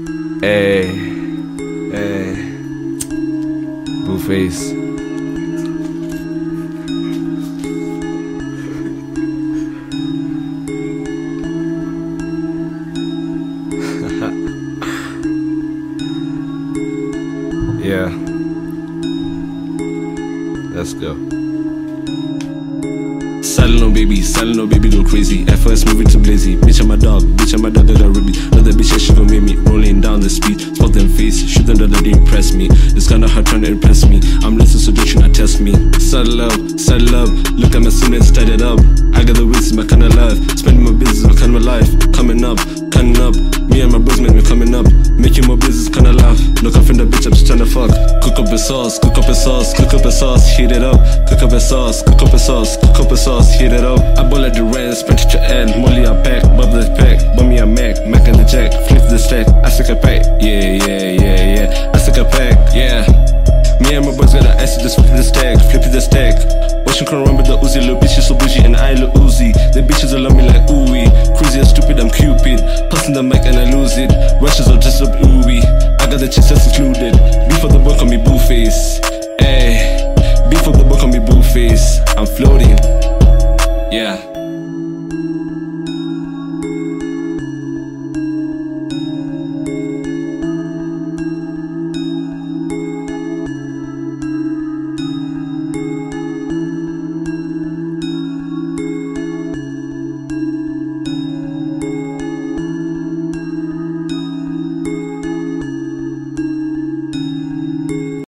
Hey, hey, Blueface. Yeah, let's go. Silent on baby, go crazy. At first moving too lazy. Bitch, I'm a dog that I ribby. Another bitch that she gon' make me rolling down the speed. Spot them face, shoot them that they impress me. It's kinda hard trying to impress me. I'm listening so they tryna test me. Saddle up, look at my soon and start it up. I got the wits, my kinda life. Spending my business, my kind of life. Coming up. Me and my bros, man, we coming up. Making more business, kinda laugh. Look up in the bitch, I'm just tryna fuck. Cook up a sauce, heat it up. Cook up a sauce, heat it up. I ball at the rent, spent it to end. Molly a pack, bubble the pack. Bummy a Mac and the jack. Flip the stack, I stick a pack. Yeah. I stick a pack, yeah. Me and my boys got an acid, just flip the stack. Watching can run with the Uzi, little bitches so bougie and I look Uzi. The bitches all love me like ooey. Crazy and stupid, I'm Cupid. Passing the mic and I lose it. Rushes are just up ooey. I got the chicks that's included. Before the boy call me Blueface. Ayy, before the boy call me Blueface. I'm floating, yeah.